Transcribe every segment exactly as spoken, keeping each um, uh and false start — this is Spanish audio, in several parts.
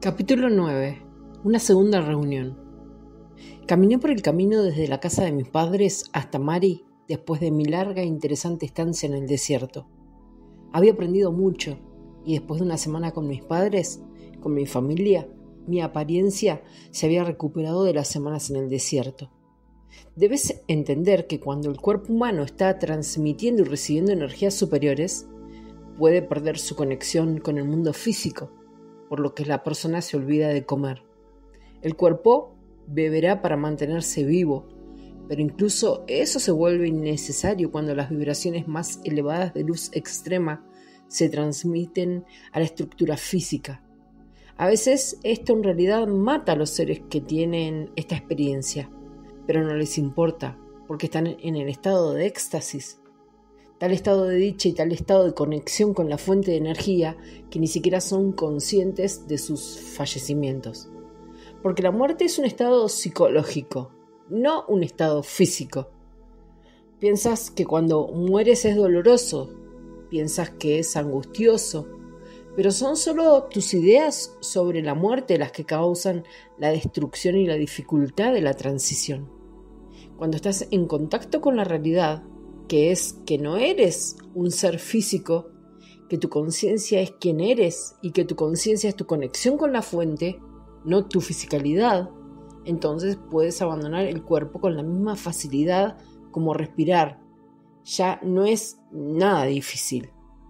Capítulo nueve. Una segunda reunión. Caminé por el camino desde la casa de mis padres hasta Mari después de mi larga e interesante estancia en el desierto. Había aprendido mucho y después de una semana con mis padres, con mi familia, mi apariencia se había recuperado de las semanas en el desierto. Debes entender que cuando el cuerpo humano está transmitiendo y recibiendo energías superiores, puede perder su conexión con el mundo físico, por lo que la persona se olvida de comer. El cuerpo beberá para mantenerse vivo, pero incluso eso se vuelve innecesario cuando las vibraciones más elevadas de luz extrema se transmiten a la estructura física. A veces esto en realidad mata a los seres que tienen esta experiencia, pero no les importa porque están en el estado de éxtasis. Tal estado de dicha y tal estado de conexión con la fuente de energía que ni siquiera son conscientes de sus fallecimientos. Porque la muerte es un estado psicológico, no un estado físico. Piensas que cuando mueres es doloroso, piensas que es angustioso, pero son solo tus ideas sobre la muerte las que causan la destrucción y la dificultad de la transición. Cuando estás en contacto con la realidad, que es que no eres un ser físico, que tu conciencia es quien eres y que tu conciencia es tu conexión con la fuente, no tu fisicalidad, entonces puedes abandonar el cuerpo con la misma facilidad como respirar. Ya no es nada difícil.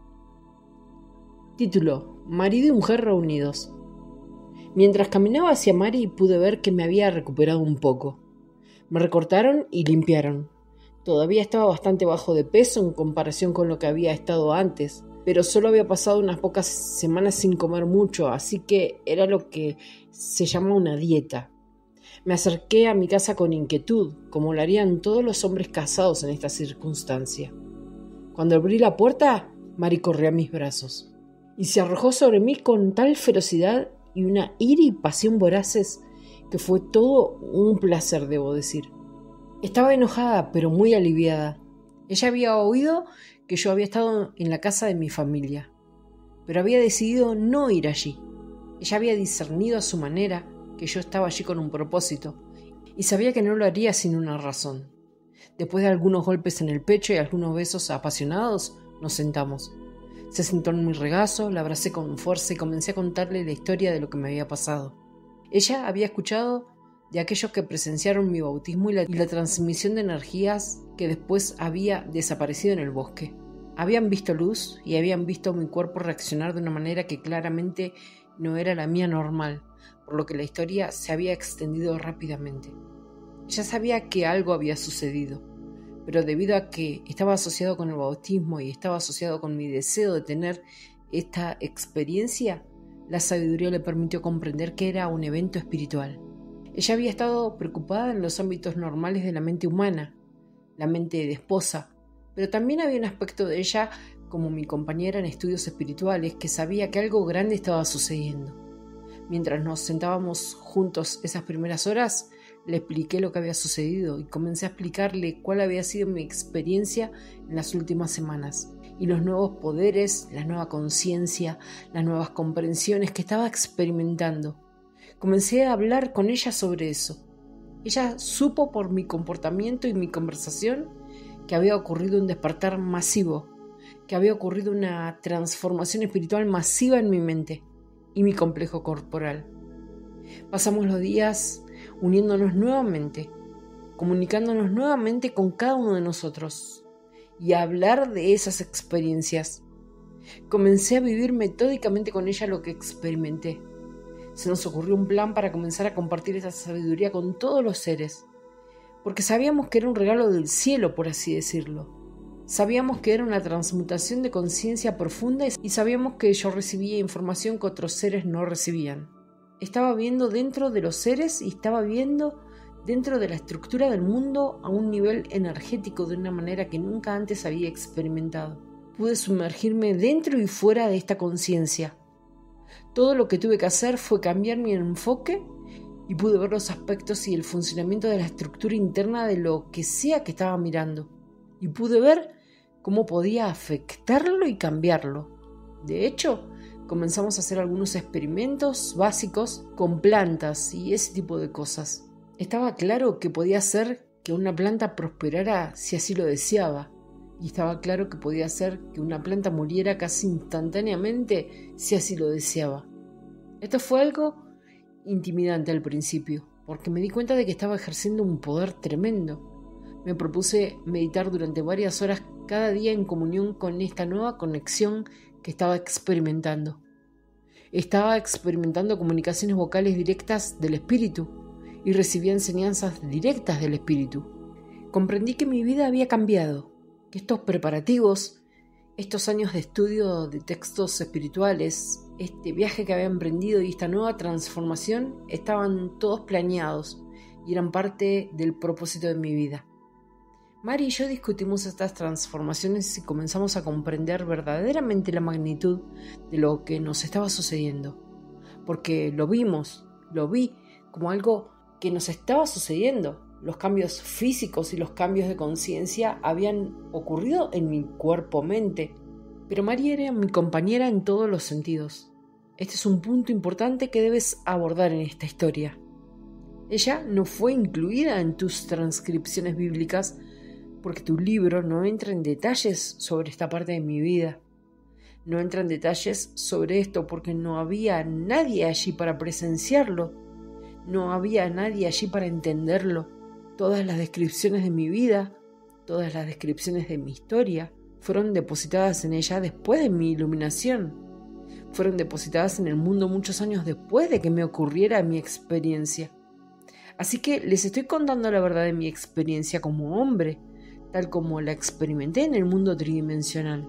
Título: Marido y mujer reunidos. Mientras caminaba hacia Mari pude ver que me había recuperado un poco. Me recortaron y limpiaron. Todavía estaba bastante bajo de peso en comparación con lo que había estado antes, pero solo había pasado unas pocas semanas sin comer mucho, así que era lo que se llama una dieta. Me acerqué a mi casa con inquietud, como lo harían todos los hombres casados en esta circunstancia. Cuando abrí la puerta, Mari corrió a mis brazos y se arrojó sobre mí con tal ferocidad y una ira y pasión voraces que fue todo un placer, debo decir. Estaba enojada, pero muy aliviada. Ella había oído que yo había estado en la casa de mi familia, pero había decidido no ir allí. Ella había discernido a su manera que yo estaba allí con un propósito, y sabía que no lo haría sin una razón. Después de algunos golpes en el pecho y algunos besos apasionados, nos sentamos. Se sentó en mi regazo, la abracé con fuerza y comencé a contarle la historia de lo que me había pasado. Ella había escuchado de aquellos que presenciaron mi bautismo y la, y la transmisión de energías que después había desaparecido en el bosque. Habían visto luz y habían visto mi cuerpo reaccionar de una manera que claramente no era la mía normal, por lo que la historia se había extendido rápidamente. Ella sabía que algo había sucedido, pero debido a que estaba asociado con el bautismo y estaba asociado con mi deseo de tener esta experiencia, la sabiduría le permitió comprender que era un evento espiritual. Ella había estado preocupada en los ámbitos normales de la mente humana, la mente de esposa, pero también había un aspecto de ella como mi compañera en estudios espirituales que sabía que algo grande estaba sucediendo. Mientras nos sentábamos juntos esas primeras horas, le expliqué lo que había sucedido y comencé a explicarle cuál había sido mi experiencia en las últimas semanas y los nuevos poderes, la nueva conciencia, las nuevas comprensiones que estaba experimentando. Comencé a hablar con ella sobre eso. Ella supo por mi comportamiento y mi conversación que había ocurrido un despertar masivo, que había ocurrido una transformación espiritual masiva en mi mente y mi complejo corporal. Pasamos los días uniéndonos nuevamente, comunicándonos nuevamente con cada uno de nosotros y a hablar de esas experiencias. Comencé a vivir metódicamente con ella lo que experimenté. Se nos ocurrió un plan para comenzar a compartir esa sabiduría con todos los seres, porque sabíamos que era un regalo del cielo, por así decirlo. Sabíamos que era una transmutación de conciencia profunda y sabíamos que yo recibía información que otros seres no recibían. Estaba viendo dentro de los seres y estaba viendo dentro de la estructura del mundo a un nivel energético de una manera que nunca antes había experimentado. Pude sumergirme dentro y fuera de esta conciencia. Todo lo que tuve que hacer fue cambiar mi enfoque y pude ver los aspectos y el funcionamiento de la estructura interna de lo que sea que estaba mirando. Y pude ver cómo podía afectarlo y cambiarlo. De hecho, comenzamos a hacer algunos experimentos básicos con plantas y ese tipo de cosas. Estaba claro que podía hacer que una planta prosperara si así lo deseaba, y estaba claro que podía hacer que una planta muriera casi instantáneamente si así lo deseaba. Esto fue algo intimidante al principio, porque me di cuenta de que estaba ejerciendo un poder tremendo. Me propuse meditar durante varias horas cada día en comunión con esta nueva conexión que estaba experimentando. Estaba experimentando comunicaciones vocales directas del espíritu y recibía enseñanzas directas del espíritu. Comprendí que mi vida había cambiado, que estos preparativos, estos años de estudio de textos espirituales, este viaje que había emprendido y esta nueva transformación estaban todos planeados y eran parte del propósito de mi vida. Mari y yo discutimos estas transformaciones y comenzamos a comprender verdaderamente la magnitud de lo que nos estaba sucediendo, porque lo vimos, lo vi como algo que nos estaba sucediendo. Los cambios físicos y los cambios de conciencia habían ocurrido en mi cuerpo-mente, pero Mari era mi compañera en todos los sentidos. Este es un punto importante que debes abordar en esta historia. Ella no fue incluida en tus transcripciones bíblicas porque tu libro no entra en detalles sobre esta parte de mi vida. No entra en detalles sobre esto porque no había nadie allí para presenciarlo. No había nadie allí para entenderlo. Todas las descripciones de mi vida, todas las descripciones de mi historia, fueron depositadas en ella después de mi iluminación. Fueron depositadas en el mundo muchos años después de que me ocurriera mi experiencia. Así que les estoy contando la verdad de mi experiencia como hombre, tal como la experimenté en el mundo tridimensional.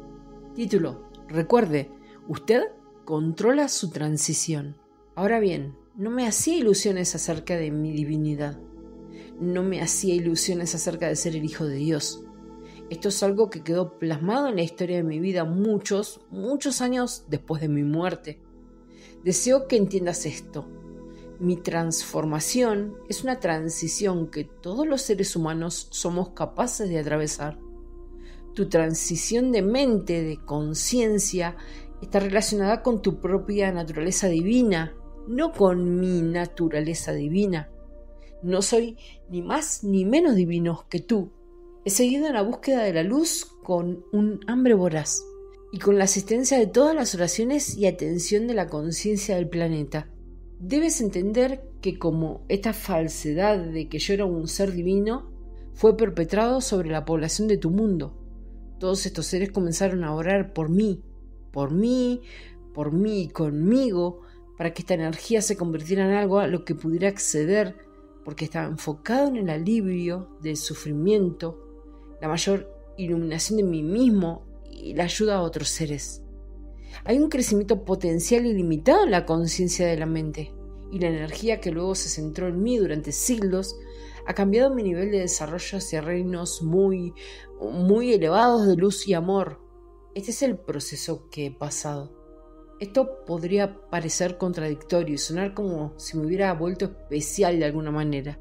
Título: recuerde, usted controla su transición. Ahora bien, no me hacía ilusiones acerca de mi divinidad. No me hacía ilusiones acerca de ser el hijo de Dios. Esto es algo que quedó plasmado en la historia de mi vida muchos, muchos años después de mi muerte. Deseo que entiendas esto. Mi transformación es una transición que todos los seres humanos somos capaces de atravesar. Tu transición de mente, de conciencia, está relacionada con tu propia naturaleza divina, no con mi naturaleza divina. No soy ni más ni menos divino que tú. He seguido en la búsqueda de la luz con un hambre voraz y con la asistencia de todas las oraciones y atención de la conciencia del planeta. Debes entender que como esta falsedad de que yo era un ser divino fue perpetrado sobre la población de tu mundo. Todos estos seres comenzaron a orar por mí, por mí, por mí y conmigo, para que esta energía se convirtiera en algo a lo que pudiera acceder, porque estaba enfocado en el alivio del sufrimiento, la mayor iluminación de mí mismo y la ayuda a otros seres. Hay un crecimiento potencial ilimitado en la conciencia de la mente, y la energía que luego se centró en mí durante siglos ha cambiado mi nivel de desarrollo hacia reinos muy, muy elevados de luz y amor. Este es el proceso que he pasado. Esto podría parecer contradictorio y sonar como si me hubiera vuelto especial de alguna manera.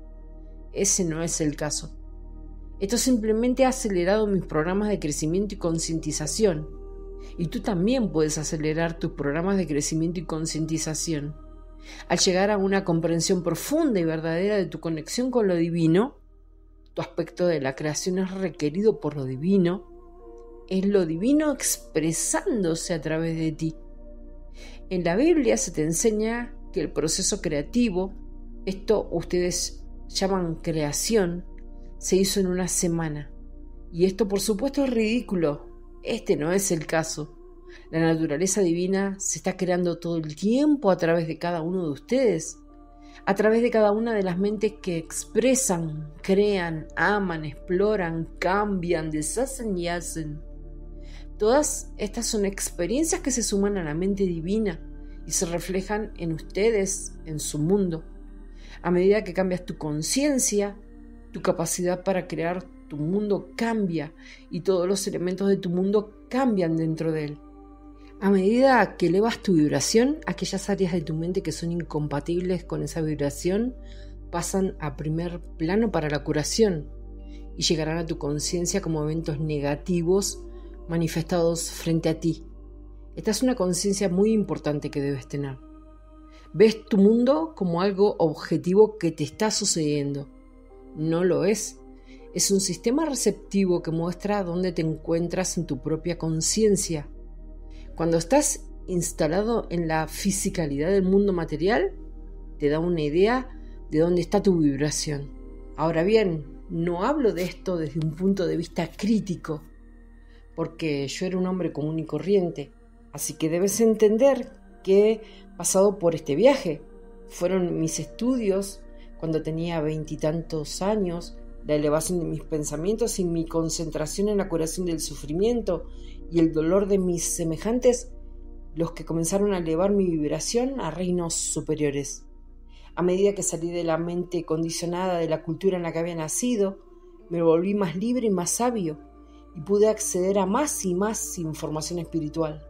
Ese no es el caso. Esto simplemente ha acelerado mis programas de crecimiento y concientización. Y tú también puedes acelerar tus programas de crecimiento y concientización. Al llegar a una comprensión profunda y verdadera de tu conexión con lo divino, tu aspecto de la creación es requerido por lo divino, es lo divino expresándose a través de ti. En la Biblia se te enseña que el proceso creativo, esto ustedes llaman creación, se hizo en una semana. Y esto por supuesto es ridículo. Este no es el caso. La naturaleza divina se está creando todo el tiempo a través de cada uno de ustedes, a través de cada una de las mentes que expresan, crean, aman, exploran, cambian, deshacen y hacen. Todas estas son experiencias que se suman a la mente divina y se reflejan en ustedes, en su mundo. A medida que cambias tu conciencia, tu capacidad para crear tu mundo cambia y todos los elementos de tu mundo cambian dentro de él. A medida que elevas tu vibración, aquellas áreas de tu mente que son incompatibles con esa vibración pasan a primer plano para la curación y llegarán a tu conciencia como eventos negativos manifestados frente a ti. Esta es una conciencia muy importante que debes tener. Ves tu mundo como algo objetivo que te está sucediendo. No lo es. Es un sistema receptivo que muestra dónde te encuentras en tu propia conciencia. Cuando estás instalado en la fisicalidad del mundo material, te da una idea de dónde está tu vibración. Ahora bien, no hablo de esto desde un punto de vista crítico, porque yo era un hombre común y corriente, así que debes entender que he pasado por este viaje. Fueron mis estudios cuando tenía veintitantos años, la elevación de mis pensamientos y mi concentración en la curación del sufrimiento y el dolor de mis semejantes los que comenzaron a elevar mi vibración a reinos superiores. A medida que salí de la mente condicionada de la cultura en la que había nacido, me volví más libre y más sabio y pude acceder a más y más información espiritual.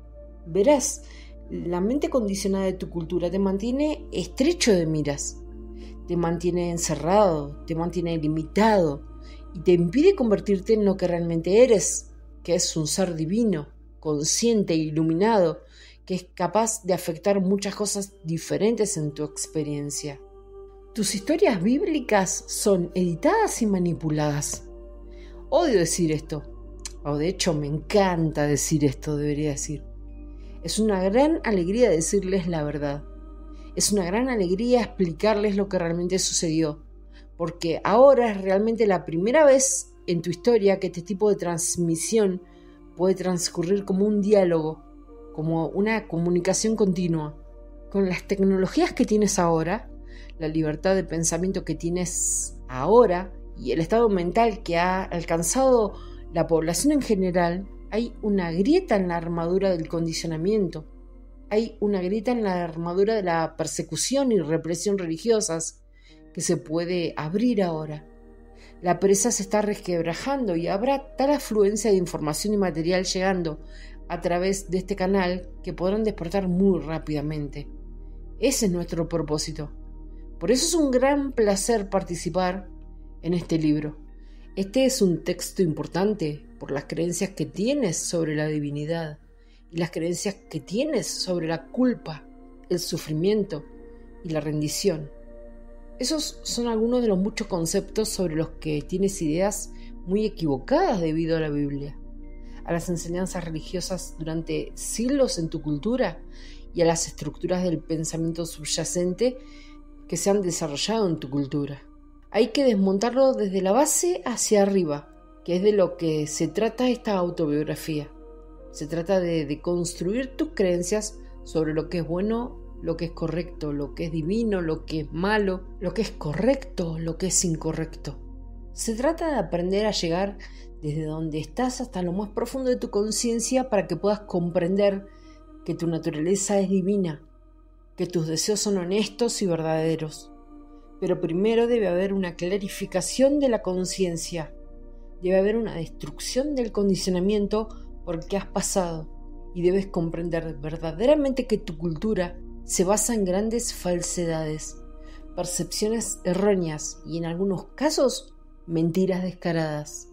Verás, la mente condicionada de tu cultura te mantiene estrecho de miras, te mantiene encerrado, te mantiene limitado y te impide convertirte en lo que realmente eres, que es un ser divino, consciente e iluminado, que es capaz de afectar muchas cosas diferentes en tu experiencia. Tus historias bíblicas son editadas y manipuladas. Odio decir esto, o de hecho me encanta decir esto, debería decir. Es una gran alegría decirles la verdad. Es una gran alegría explicarles lo que realmente sucedió, porque ahora es realmente la primera vez en tu historia que este tipo de transmisión puede transcurrir como un diálogo, como una comunicación continua. Con las tecnologías que tienes ahora, la libertad de pensamiento que tienes ahora y el estado mental que ha alcanzado la población en general, hay una grieta en la armadura del condicionamiento. Hay una grieta en la armadura de la persecución y represión religiosas que se puede abrir ahora. La presa se está resquebrajando y habrá tal afluencia de información y material llegando a través de este canal que podrán despertar muy rápidamente. Ese es nuestro propósito. Por eso es un gran placer participar en este libro. Este es un texto importante por las creencias que tienes sobre la divinidad y las creencias que tienes sobre la culpa, el sufrimiento y la rendición. Esos son algunos de los muchos conceptos sobre los que tienes ideas muy equivocadas debido a la Biblia, a las enseñanzas religiosas durante siglos en tu cultura y a las estructuras del pensamiento subyacente que se han desarrollado en tu cultura. Hay que desmontarlo desde la base hacia arriba, que es de lo que se trata esta autobiografía. Se trata de, de construir tus creencias sobre lo que es bueno, lo que es correcto, lo que es divino, lo que es malo, lo que es correcto, lo que es incorrecto. Se trata de aprender a llegar desde donde estás hasta lo más profundo de tu conciencia para que puedas comprender que tu naturaleza es divina, que tus deseos son honestos y verdaderos. Pero primero debe haber una clarificación de la conciencia, debe haber una destrucción del condicionamiento por el que has pasado y debes comprender verdaderamente que tu cultura se basa en grandes falsedades, percepciones erróneas y en algunos casos mentiras descaradas.